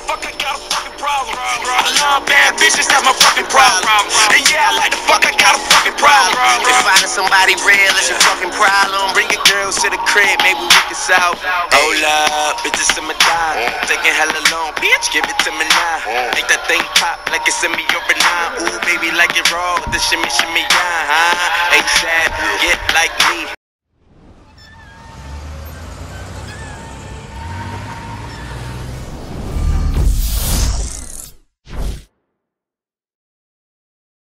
fuck, I got a fucking problem. I love bad bitches, that's my fucking problem. And yeah, I like the fuck, I got a fucking problem. If finding somebody real is your fucking problem, bring your girls to the crib, maybe we can solve. Hold up, bitches in my dime. Taking hella long, bitch, give it to me now. Make that thing pop like it's in me over now. Ooh, baby, like it raw with the shimmy, shimmy, yeah, huh? ASAP.